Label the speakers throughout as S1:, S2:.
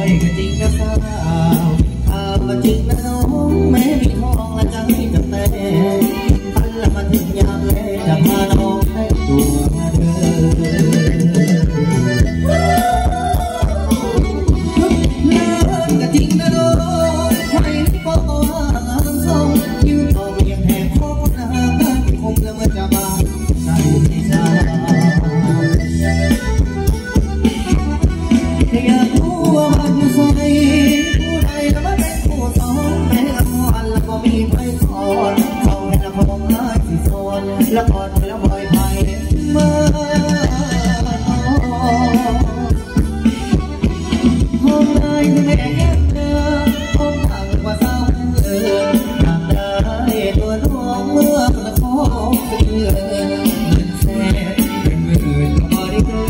S1: ก็จริงนะสาวข่าวก็จริงนะน้องแม้มีทองและใจจะเต้นพันละมาถึงยามเล่จะพาน้องให้ตัวเดินก็จริงนะน้องใครก็ส่งยิ้มต่อเพียงแห่ขอหน้าบ้านคงแล้วเมื่อจะมาใส่ใจอยากรู้ว่ามันใส่ผู้ใดแล้วมันเป็นผู้สอนแม้ละครแล้วก็มีไปสอนเขาให้ละครให้ที่สอนละครแล้วบ่อยไปเมื่อห้องนายแม่แก้มเดิมห้องต่างกว่าเศร้าทางได้ตัวน้องเมื่อละครเป็นเงินแสนเป็นหมื่นก็บ่ได้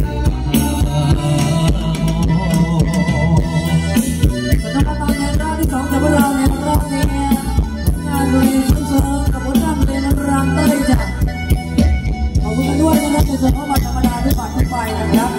S2: พวกเราเนี่ยรอบนี้งานลุยชุ่มเชิงกับผลงานเพลงรังเต้ยจ้ะขอบคุณด้วยนะครับในส่วนของบัตรธรรมดาด้วยบัตรทุกใบนะครับ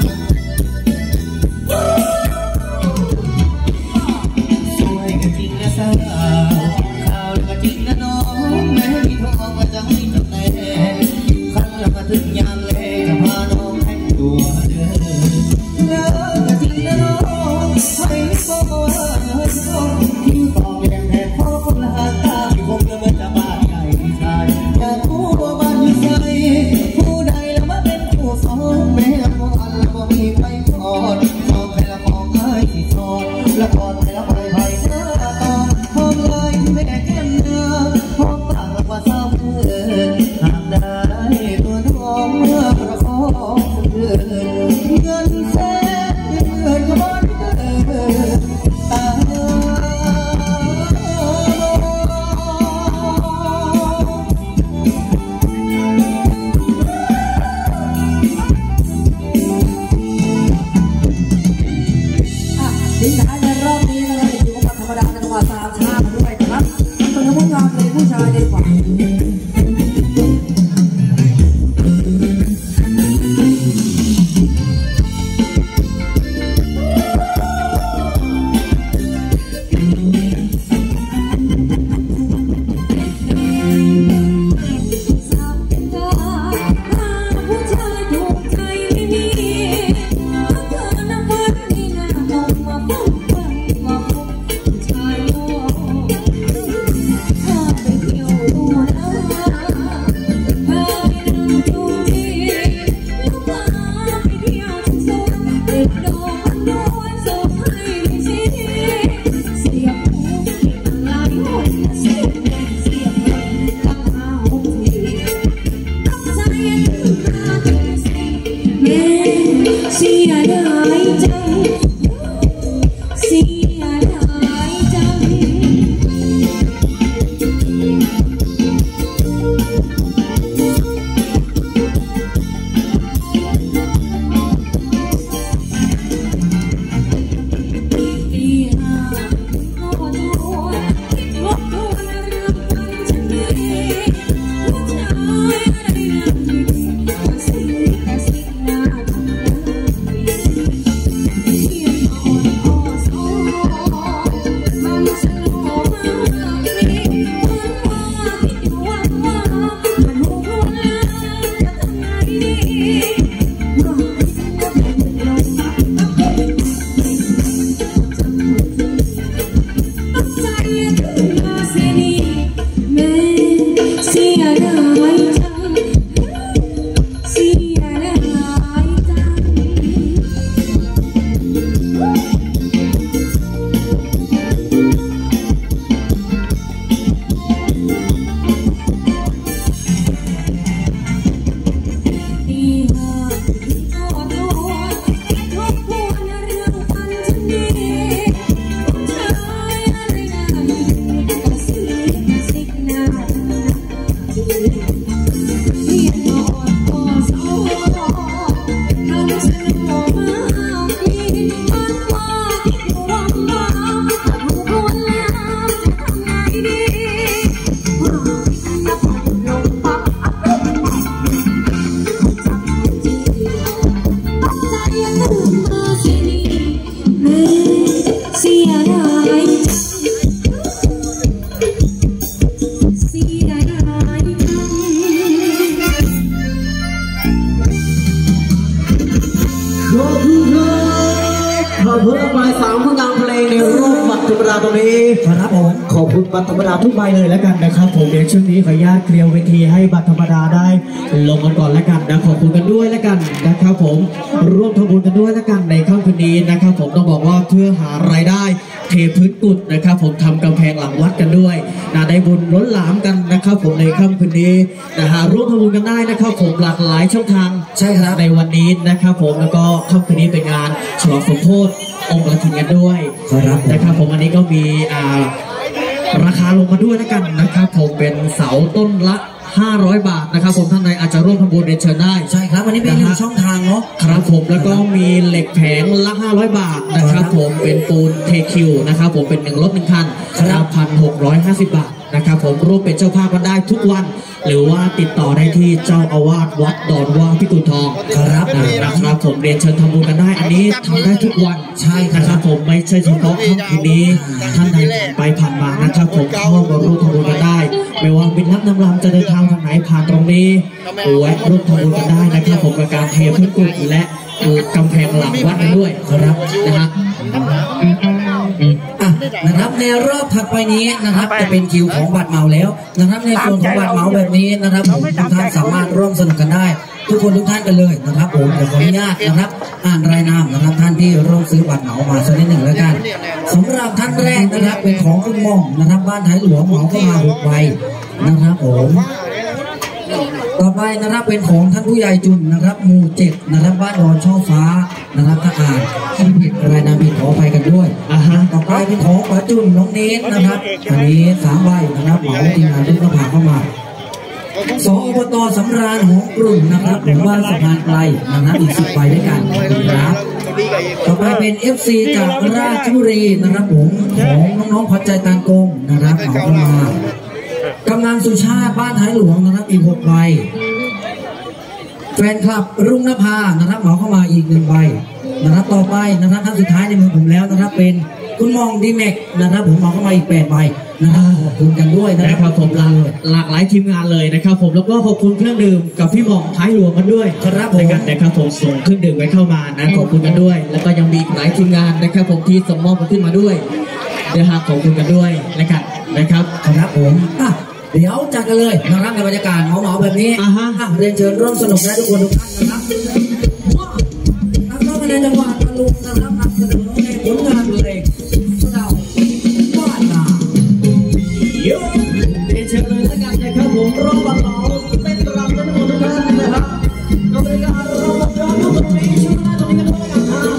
S1: สวยก็จริงนะสาวข่าวก็จริงนะน้องแม้มีทองก็จะให้กับแต่คันละมาถึงยามเล่จะพาน้องให้ตัวเดินก็จริงนะน้องให้ก็ว่าที่ต่อเพียงแค่ขอคนละตาที่คงจะไม่จะบ้าใจชายอยากรู้ว่ามันอยู่ใส่ผู้ใดแล้วมาเป็นผู้สอนแม้ละครแล้วก็มีไปสอนสอนใครละมองให้ที่สอนละครใครละไปไปหน้าตาพร้อมเลยแม่แก้มเนื้อพร้อมปากกว่าเศร้าหากได้ตัวน้องเมื่อประคองเงินแสนเงินก็บ่ได้ตา
S2: ทิ้งท้ายในรอบนี้นะครับอยู่กับธรรมดาจังหวัดสามชาติด้วยนะครับเป็นผู้งานเพลงผู้ชายในฝัน
S1: ขอบคุณครับขอบคุณบาย3ผู้นำเพลงในรอบบัตรธรรมดาตรงนี้ครับผมขอบคุณบัตรธรรมดาทุกใบเลยแล้วกันนะครับผมเดี๋ยวช่วงนี้ขออนุญาตเคลียร์เวทีให้บัตรธรรมดาได้ลงกันก่อนแล้วกันนะขอบคุณกันด้วยแล้วกันนะครับผมร่วมทำบุญกันด้วยแล้วกันในค่ำคืนนี้นะครับผมต้องบอกว่าเพื่อหารายได้เทพื้นกุดนะครับผมทำกำแพงหลังวัดกันด้วยนะได้บุญล้นหลามกันนะครับผมในค่ำคืนนี้นะฮะร่วมทำบุญกันได้นะครับผมหลากหลายช่องทางใช่ครับในวันนี้นะครับผมแล้วก็ค่ำคืนนี้เป็นงานฉลองสมโภชองค์กฐินกันด้วยนะครับผมอันนี้ก็มีราคาลงมาด้วยแล้วกันนะครับผมเป็นเสาต้นละ500 บาทนะครับผมท่านใดอาจจะร่วมทำบุญเรียนเชิญได้ใช่ครับวันนี้เป็น1ช่องทางเนาะครับผมแล้วก็มีเหล็กแผงละ500 บาทนะครับผมเป็นปูนเทคิวนะครับผมเป็น1 รถ 1 คันครับ1,650 บาทนะครับผมร่วมเป็นเจ้าภาพกันได้ทุกวันหรือว่าติดต่อได้ที่เจ้าอาวาสวัดดอนว่างพิกุลทองครับนะครับผมเรียนเชิญทำบุญกันได้อันนี้ทำได้ทุกวันใช่ครับผมไม่ใช่เฉพาะค่ำคืนนี้ท่านใดไปผ่านมานะครับผมเข้ามาร่วมทำบุญกันได้ไม่ว่าบินรับน้ำรำจะเดินทางทางไหนผ่านตรงนี้แวะร่วมทำบุญกันได้นะครับผมกับการเทพื้นกุดและกำแพงหลังวัดกันด้วยครับนะฮะนะครับในรอบถัดไปนี้นะครับจะเป็นคิวของบัตรเหมาแล้วนะครับในส่วนของบัตรเหมาแบบนี้นะครับทุกท่านสามารถร่วมสนุกกันได้ทุกคนทุกท่านกันเลยนะครับผมขออนุญาตนะครับอ่านรายนามนะครับท่านที่ร่วมซื้อบัตรเหมามาสักนิดหนึ่งแล้วกันสำหรับท่านแรกนะครับเป็นของคุณม่อมนะครับบ้านท้ายหลวงเหมาเข้ามา6 ใบนะครับผมต่อไปนะครับเป็นของท่านผู้ใหญ่จุนนะครับหมู่7นะครับบ้านดอนช่อฟ้านะครับถ้าอ่านผิดรายนามผิดขออภัยกันด้วยต่อไปเป็นของป้าจุนน้องเนสนะครับอันนี้3 ใบนะครับเหมาทีมงานทุกผ่าเข้ามา2 อบต.สำราญหงกลุ่มนะครับหมู่บ้านสะพานไกลนะครับอีก10 ใบด้วยกันนะครับต่อไปเป็น FC จากราชบุรีนะครับผมของน้องๆพัดใจตานกงนะครับเหมาเข้ามากำนันสุชาติบ้านท้ายหลวงนะครับอีก6 ใบแฟนคลับรุ่งนภานะครับเหมาเข้ามาอีก1 ใบนะครับต่อไปนะครับท่านสุดท้ายในมือผมแล้วนะครับเป็นคุณมองดีแม็กนะครับผมเหมาเข้ามาอีก8 ใบนะครับขอบคุณกันด้วยนะครับผมหลากหลายทีมงานเลยนะครับผมแล้วก็ขอบคุณเครื่องดื่มกับพี่หม่องท้ายหลวงกันด้วยครับผมนะครับผมส่งเครื่องดื่มไว้เข้ามานะขอบคุณกันด้วยแล้วก็ยังมีหลายทีมงานนะครับผมที่ส่งมอบขึ้นมาด้วยนะครับขอบคุณกันด้วยนะครับครับผมเดี๋ยวจัดกันเลยนะครับในบรรยากาศเหมาๆแบบนี้เรียนเชิญร่วมสนุกได้ทุกคนทุกท่านนะครับนักร้องในจังหวัดตะลุงนะครับนำเสนอในผลงานเพลงเจ้าบ้านนาเรียนเชิญเลยแล้วกันนะครับผมร้องบัลลังก์เต้นรำกันทุกคนทุกท่านนะครับกับบรรยากาศร้องบัลลังก์ตรงนี้ช่วยได้ตรงนี้กันด้วยกันครับ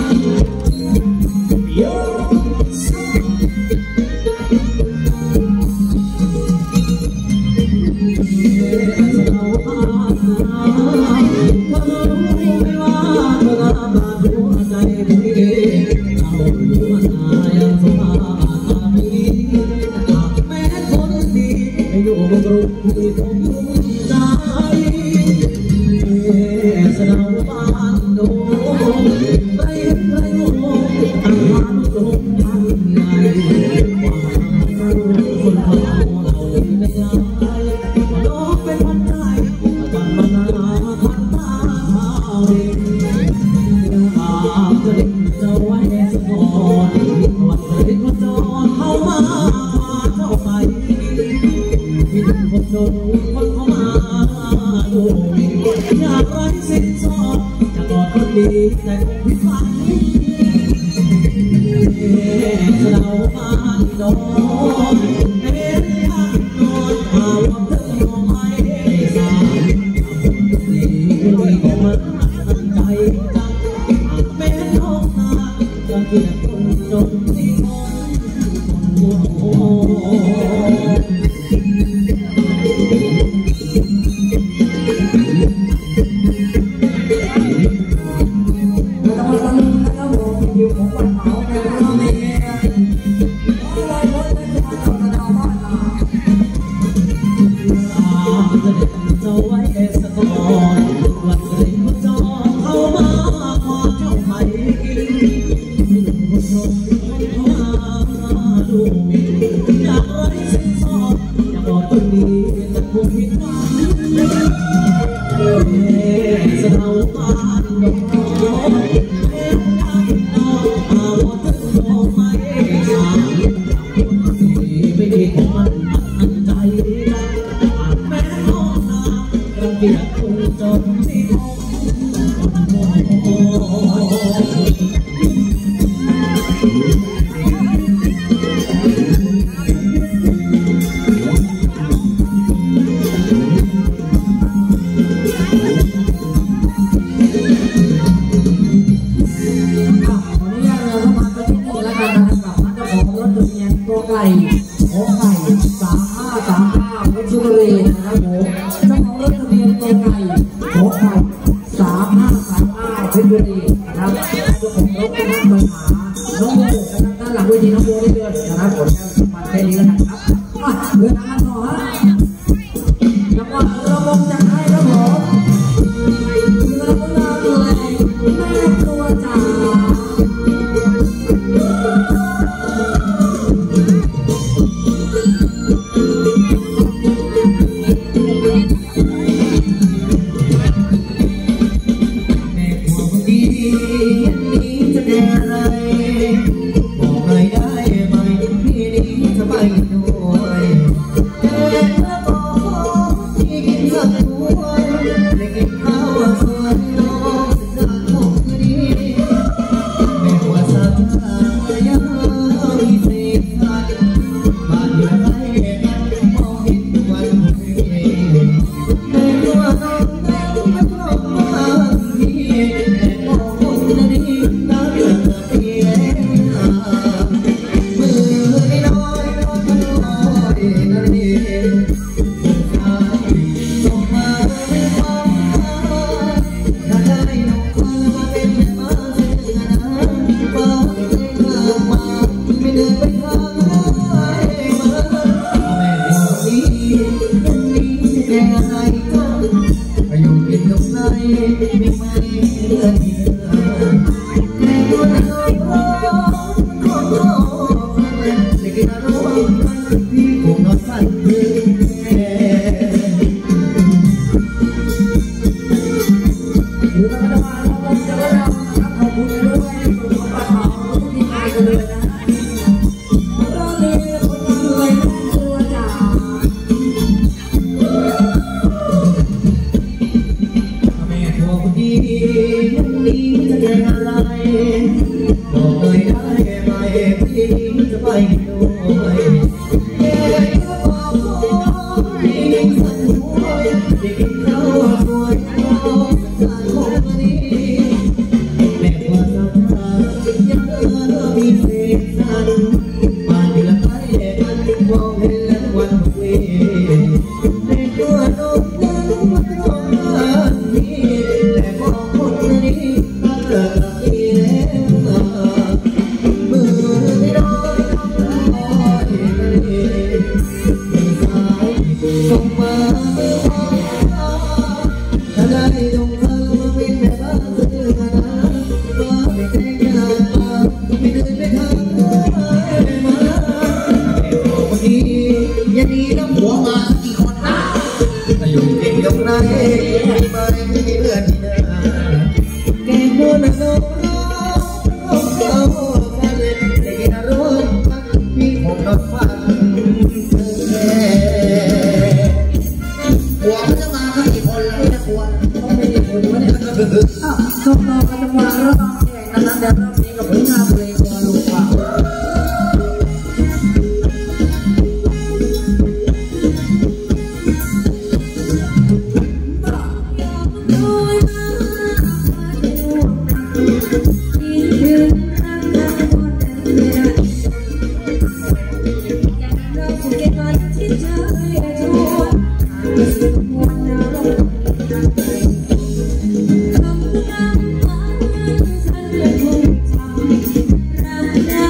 S2: Hãy subscribe cho kênh Ghiền Mì Gõ để không bỏ lỡ เจ้าของรถนะครับมาหาน้องโมนะครับด้านหลังเวทีน้องโมได้เลยนะครับผลงานมาแค่นี้แล้วกันครับเดินทางต่อฮะจังหวะระบงจะให้ครับผมเรือพลังแรงแม่ครัวจ๋าส่งต่อกันจังหวะรอบแข่งนะครับเดี๋ยวรอบนี้กับผลงานเพลงตัวลูกว่า
S3: Hãy subscribe cho kênh Ghiền Mì Gõ để không bỏ lỡ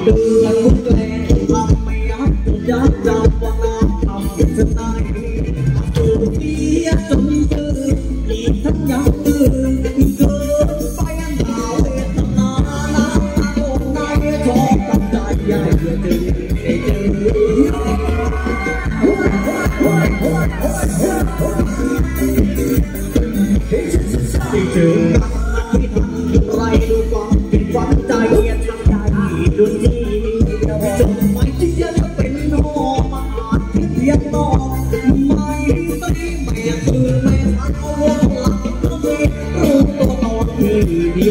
S1: เดือนมุกแลทำไม่ยับยับจำว่าน้ำทำเป็นสไตล์สูบเบียร์จนตื่นอีกทั้งยังตื่นเกินไปอันหาเวทนาน้ำตาโดนในชอบกับใจใหญ่เดือดได้เจอที่เจอที่ทำไรดูความเป็นหวังใจทำใจดูดีจนไม่ที่จะเป็นนอมาที่เพียงนอไม่ไม่คือไม่ทันเอาลงหลังไม่รู้ตัวตอนที่ดี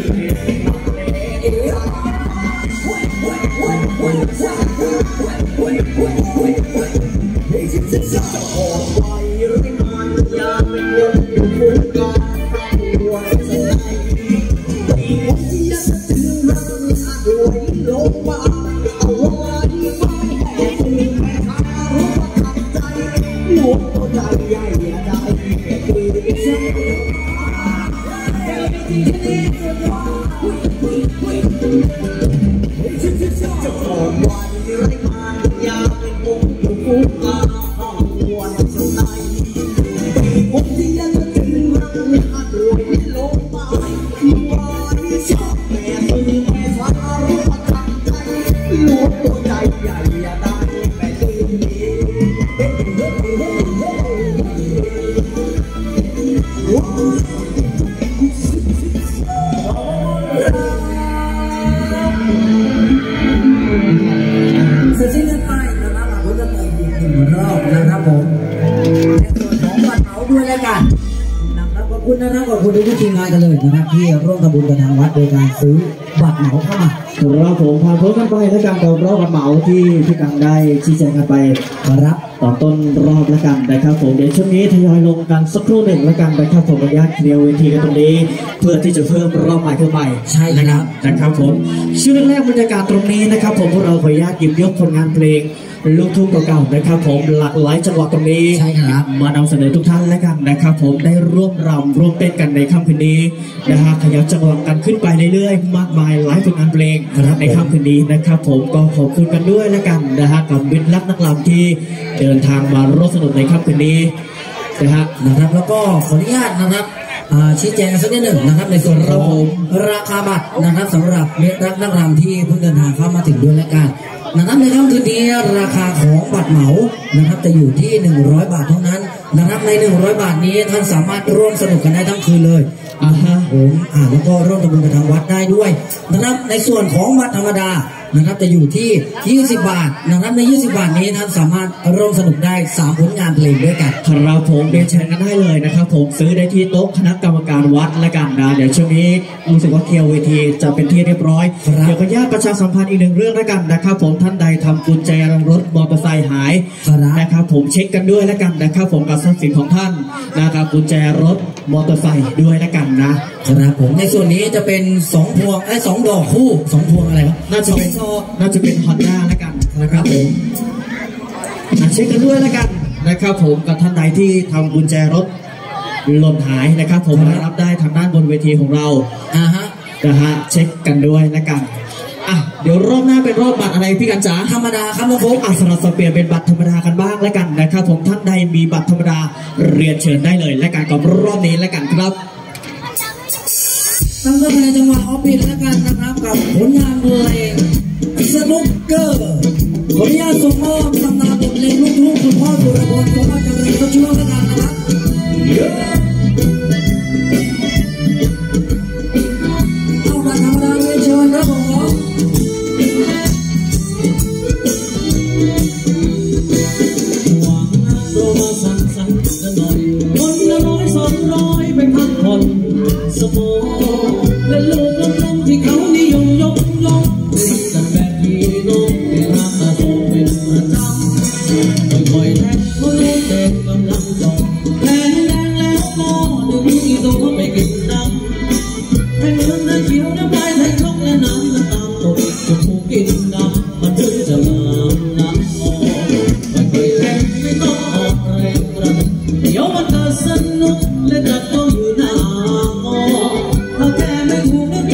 S1: จะออกไปหรือมันยาเป็นลมอยู่บนกาตัวสลายมีคนที่ยังถึงรังด้วยโลกว่าเอาไว้ไม่ให้ตื่นแม่ทารู้ว่าทำใจหลวงตัวใจใหญ่ได้แค่ตื่นฉันจะออกวันไรมันยาเป็นลมอยู่บนกาวันสลายผมที่ยังถึงรังด้วยโลกว่าวันชอบแม่ตื่นแม่ทารู้ว่าทำใจหลวงตัวใจใหญ่ได้แม่ตื่น
S2: เสร็จสิ้นกันไปนะครับเราก็จะเติมอีก1 รอบนะครับผมในส่วนของบัตรเหมาด้วยแล้วกันนะครับขอบคุณนะครับขอบคุณทุกทีมงานกันเลยนะครับที่ร่วมทำบุญกับทางวัดโดยการซื้อบัตรเหมาเข้ามา
S1: เราผมพาเพิ่มกันไปแล้วกันกับรอบเหมาที่พี่กังได้ชี้แจงกันไป
S2: ครับ
S1: ตอนต้นรอบแล้วกันนะครับผมเดี๋ยวช่วงนี้ทยอยลงกันสักครู่หนึ่งแล้วกันนะครับผมอนุญาตเคลียร์เวทีกันตรงนี้เพื่อที่จะเพิ่มรอบใหม่ขึ้นไป
S2: ใช่
S1: นะครับผมช่วงแรกบรรยากาศตรงนี้นะครับผมพวกเราขออนุญาตหยิบยกผลงานเพลงลูกทุ่งเก่าๆนะครับผมหลากหลายจังหวะตรงนี้
S2: ใช่ครับ
S1: มานำเสนอทุกท่านแล้วกันนะครับผมได้ร่วมรำร่วมเต้นกันในค่ำคืนนี้นะฮะขยับจังหวะกันขึ้นไปเรื่อยๆมากมายหลายผลงานเพลงในค่ำคืนนี้นะครับผมก็ขอบคุณกันด้วยแล้วกันนะฮะกับมิตรรักนักรำที่เดินทางมาร่วมสนุกในค่ำคืนนี้
S2: นะครับแล้วก็ขออนุญาตนะครับชี้แจงสักนิดหนึ่งนะครับในส่วนของราคาบัตรนะครับสำหรับมิตรรักนักรำที่เพิ่งเดินทางเข้ามาถึงด้วยแล้วกันนะครับในค่ำคืนนี้ราคาของบัตรเหมานะครับจะอยู่ที่100 บาทเท่านั้นนะครับใน100 บาทนี้ท่านสามารถร่วมสนุกกันได้ทั้งคืนเลยผมแล้วก็ร่วมทำบุญกับทางวัดได้ด้วยนะครับในส่วนของบัตรธรรมดานะครับจะอยู่ที่20 บาทนะครับใน20 บาทนี้ท่านสามารถร่วมสนุกได้3 ผลงานเพลงด้วยกัน
S1: ครับผมเรียนเชิญกันได้เลยนะครับผมซื้อได้ที่โต๊ะคณะกรรมการวัดและกันนะเดี๋ยวช่วงนี้รู้สึกว่าเคลียร์เวทีจะเป็นที่เรียบร้อยเดี๋ยวขออนุญาตประชาสัมพันธ์อีก1 เรื่องแล้วกันนะครับผมท่านใดทำกุญแจรถมอเตอร์ไซค์หายนะครับผมเช็คกันด้วยแล้วกันนะครับผมกับทรัพย์สินของท่านนะครับกุญแจรถมอเตอร์ไซค์ด้วยแล้วกัน
S2: นะครับผมในส่วนนี้จะเป็น2 พวง2 ดอกคู่2 พวงอะไรครับ
S1: น่าจะเป็นฮอนด้าแล้วกันนะครับผมเช็คกันด้วยแล้วกันนะครับผมกับท่านใดที่ทำกุญแจรถหล่นหายนะครับผมรับได้ทางด้านบนเวทีของเรานะฮะเช็คกันด้วยแล้วกันเดี๋ยวรอบหน้าเป็นรอบบัตรอะไรพี่กันจ๋า
S2: ธรรมดาครับน้องฟุ๊ก
S1: สลับเปลี่ยนเป็นบัตรธรรมดากันบ้างแล้วกันนะครับผมท่านใดมีบัตรธรรมดาเรียนเชิญได้เลยและกันกับรอบนี้แล้วกันครับ
S2: ตั้งแต่ในจังหวะออฟฟิศแล้วกันนะครับกับผลงานเพลงสนุกเกอร์ขออนุญาตส่งมอบตำนานบทเพลงลูกทุ่งคุณพ่อสุรพลของอาจารย์ก็ช่วยแล้วกันนะครับเอามาธรรมดาเรียนเชิญครับผม
S1: หวังโปรมาสั่นๆหน่อยคนละ100-200ไปพักผ่อนสมองและลูกลมที่เขานิยมยกแต่แบบที่น้องเป็นราคาสูงเป็นประจำค่อยๆแทงเขาเล่นเต็มกำลังจอแทงแดงแล้วก็ดึงที่ตัวไปกินน้ำให้เหมือนน้ำเขียวน้ำลายแทงลงและน้ำตามตกจะผูกกินน้ำมันถึงจะงามน้ำออกค่อยๆแทงไม่ต้องออกแรงกระเดี๋ยวมันจะสนุกและจะต้องอยู่หน้าถ้าแกไม่ถูก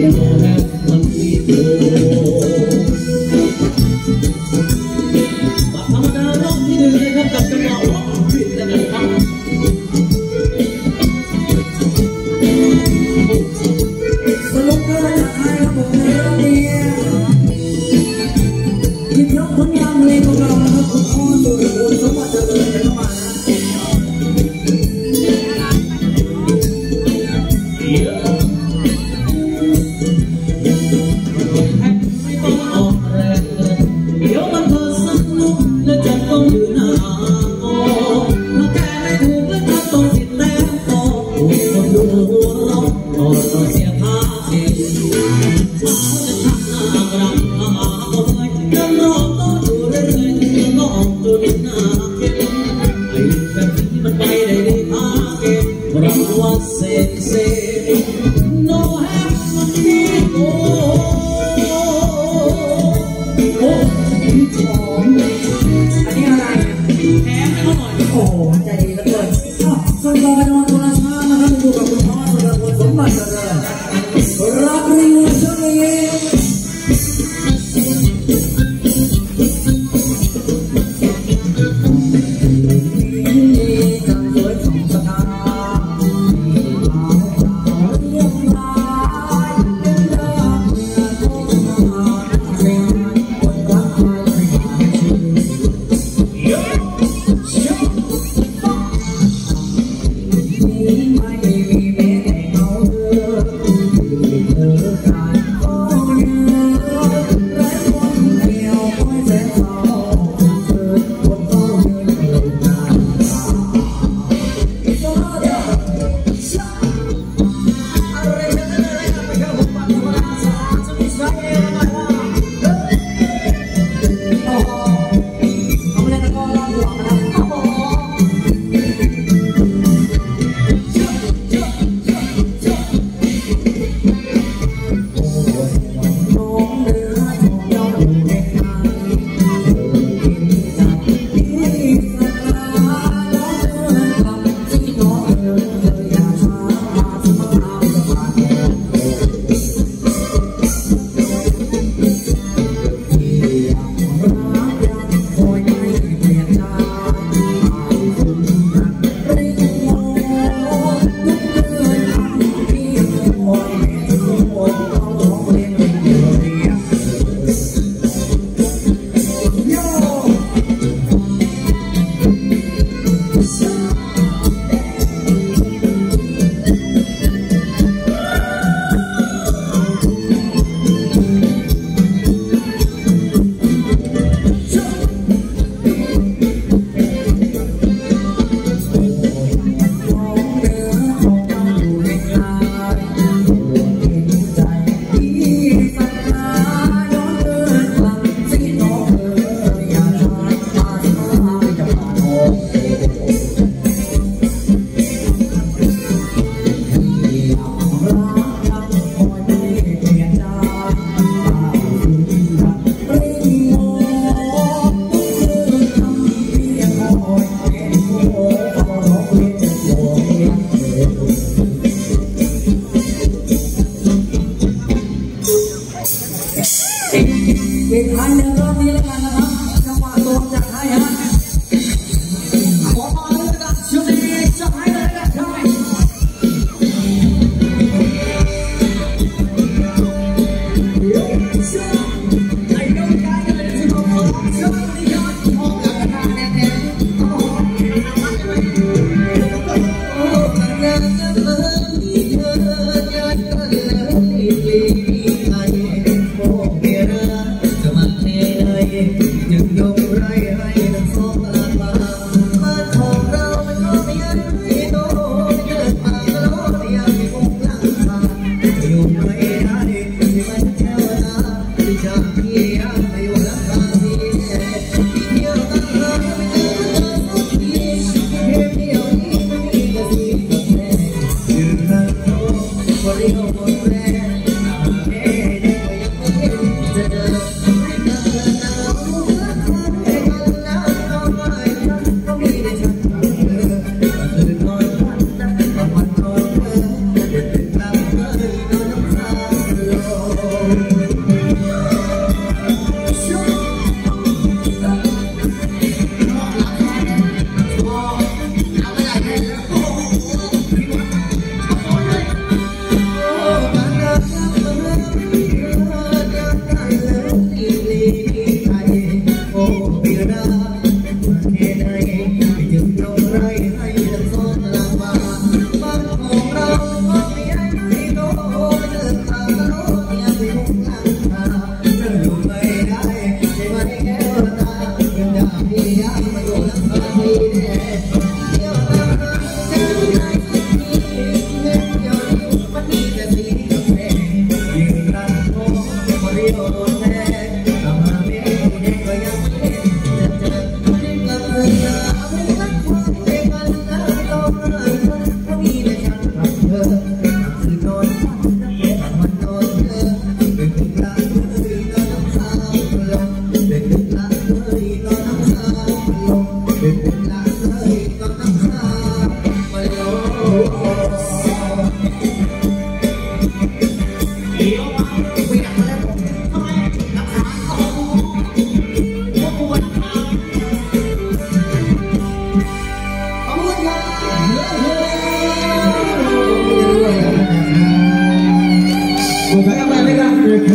S1: Hãy subscribe cho kênh Ghiền Mì Gõ để không bỏ lỡ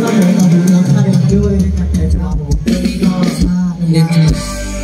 S3: ครับผมขอบคุณท่านด้วยนะครับ